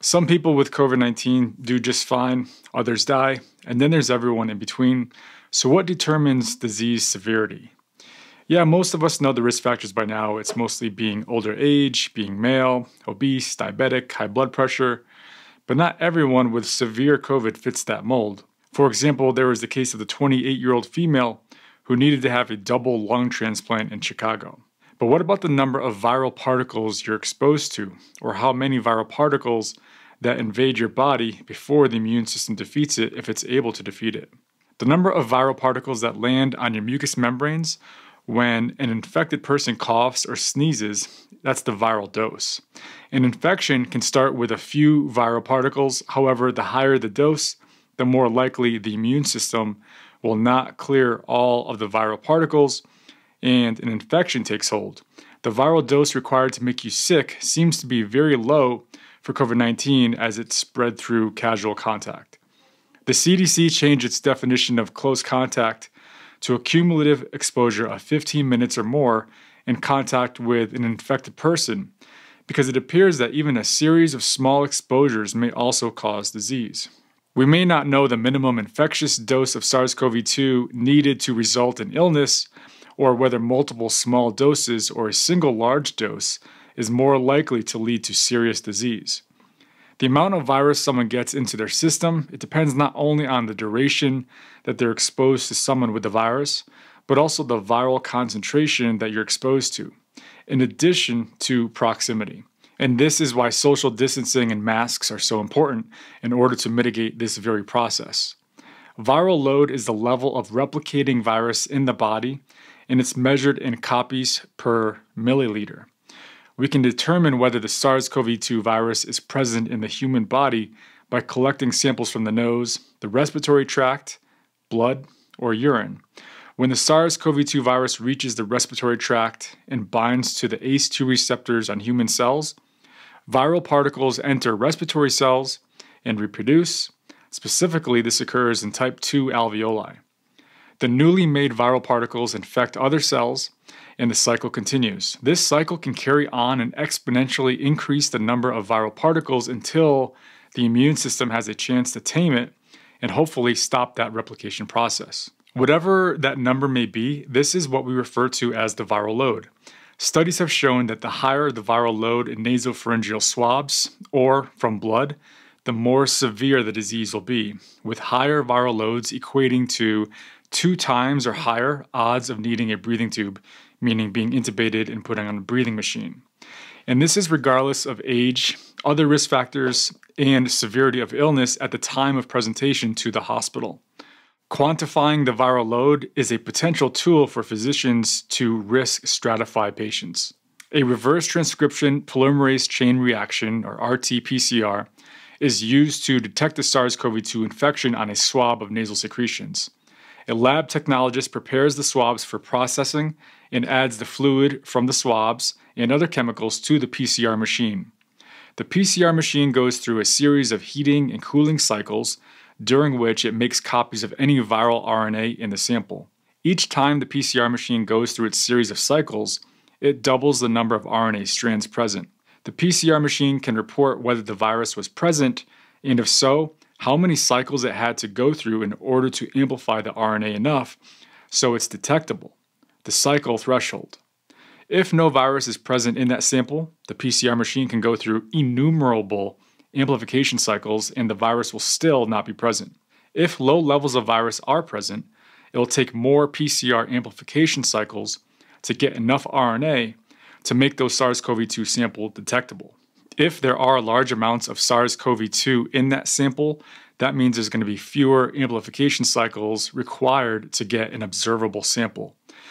Some people with COVID-19 do just fine, others die, and then there's everyone in between. So what determines disease severity? Yeah, most of us know the risk factors by now. It's mostly being older age, being male, obese, diabetic, high blood pressure, but not everyone with severe COVID fits that mold. For example, there was the case of the 28-year-old female who needed to have a double lung transplant in Chicago. But what about the number of viral particles you're exposed to, or how many viral particles that invade your body before the immune system defeats it if it's able to defeat it? The number of viral particles that land on your mucous membranes when an infected person coughs or sneezes, that's the viral dose. An infection can start with a few viral particles. However, the higher the dose, the more likely the immune system will not clear all of the viral particles and an infection takes hold. The viral dose required to make you sick seems to be very low for COVID-19 as it's spread through casual contact. The CDC changed its definition of close contact to a cumulative exposure of 15 minutes or more in contact with an infected person, because it appears that even a series of small exposures may also cause disease. We may not know the minimum infectious dose of SARS-CoV-2 needed to result in illness, or whether multiple small doses or a single large dose is more likely to lead to serious disease. The amount of virus someone gets into their system, it depends not only on the duration that they're exposed to someone with the virus, but also the viral concentration that you're exposed to, in addition to proximity. And this is why social distancing and masks are so important in order to mitigate this very process. Viral load is the level of replicating virus in the body, and it's measured in copies per milliliter. We can determine whether the SARS-CoV-2 virus is present in the human body by collecting samples from the nose, the respiratory tract, blood, or urine. When the SARS-CoV-2 virus reaches the respiratory tract and binds to the ACE2 receptors on human cells, viral particles enter respiratory cells and reproduce. Specifically, this occurs in type 2 alveoli. The newly made viral particles infect other cells, and the cycle continues. This cycle can carry on and exponentially increase the number of viral particles until the immune system has a chance to tame it and hopefully stop that replication process. Whatever that number may be, this is what we refer to as the viral load. Studies have shown that the higher the viral load in nasopharyngeal swabs or from blood, the more severe the disease will be, with higher viral loads equating to 2 times or higher odds of needing a breathing tube, meaning being intubated and putting on a breathing machine. And this is regardless of age, other risk factors, and severity of illness at the time of presentation to the hospital. Quantifying the viral load is a potential tool for physicians to risk stratify patients. A reverse transcription polymerase chain reaction, or RT-PCR, is used to detect the SARS-CoV-2 infection on a swab of nasal secretions. A lab technologist prepares the swabs for processing and adds the fluid from the swabs and other chemicals to the PCR machine. The PCR machine goes through a series of heating and cooling cycles, during which it makes copies of any viral RNA in the sample. Each time the PCR machine goes through its series of cycles, it doubles the number of RNA strands present. The PCR machine can report whether the virus was present, and if so, how many cycles it had to go through in order to amplify the RNA enough so it's detectable, the cycle threshold. If no virus is present in that sample, the PCR machine can go through innumerable amplification cycles and the virus will still not be present. If low levels of virus are present, it will take more PCR amplification cycles to get enough RNA to make those SARS-CoV-2 sample detectable. If there are large amounts of SARS-CoV-2 in that sample, that means there's going to be fewer amplification cycles required to get an observable sample.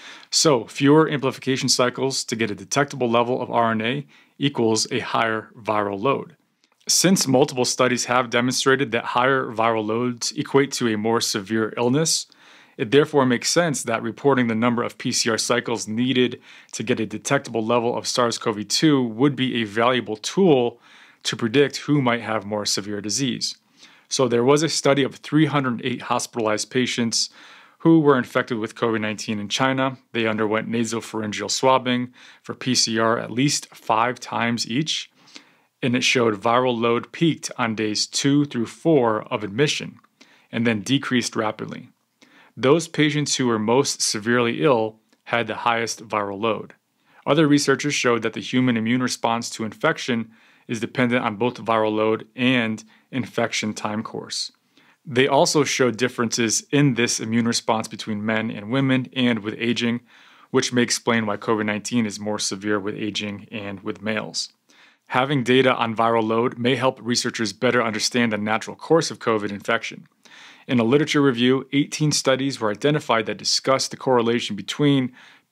So, fewer amplification cycles to get a detectable level of RNA equals a higher viral load. Since multiple studies have demonstrated that higher viral loads equate to a more severe illness, it therefore makes sense that reporting the number of PCR cycles needed to get a detectable level of SARS-CoV-2 would be a valuable tool to predict who might have more severe disease. So there was a study of 308 hospitalized patients who were infected with COVID-19 in China. They underwent nasopharyngeal swabbing for PCR at least 5 times each. and it showed viral load peaked on days 2 through 4 of admission and then decreased rapidly. Those patients who were most severely ill had the highest viral load. Other researchers showed that the human immune response to infection is dependent on both viral load and infection time course. They also showed differences in this immune response between men and women and with aging, which may explain why COVID-19 is more severe with aging and with males. Having data on viral load may help researchers better understand the natural course of COVID infection. In a literature review, 18 studies were identified that discussed the correlation between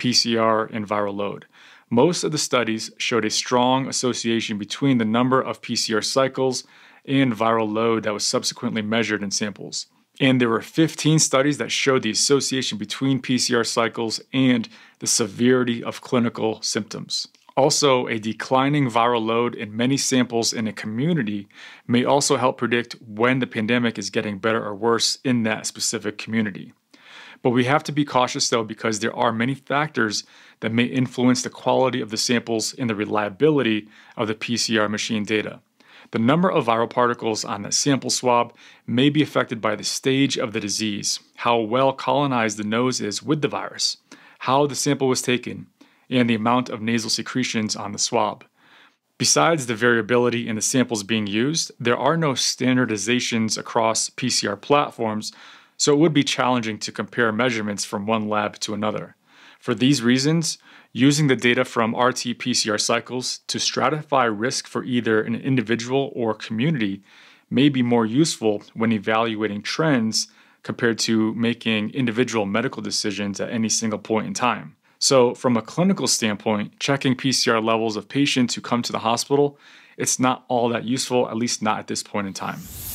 PCR and viral load. Most of the studies showed a strong association between the number of PCR cycles and viral load that was subsequently measured in samples. And there were 15 studies that showed the association between PCR cycles and the severity of clinical symptoms. Also, a declining viral load in many samples in a community may also help predict when the pandemic is getting better or worse in that specific community. But we have to be cautious though, because there are many factors that may influence the quality of the samples and the reliability of the PCR machine data. The number of viral particles on that sample swab may be affected by the stage of the disease, how well colonized the nose is with the virus, how the sample was taken, and the amount of nasal secretions on the swab. Besides the variability in the samples being used, there are no standardizations across PCR platforms, so it would be challenging to compare measurements from one lab to another. For these reasons, using the data from RT-PCR cycles to stratify risk for either an individual or community may be more useful when evaluating trends compared to making individual medical decisions at any single point in time. So from a clinical standpoint, checking PCR levels of patients who come to the hospital, it's not all that useful, at least not at this point in time.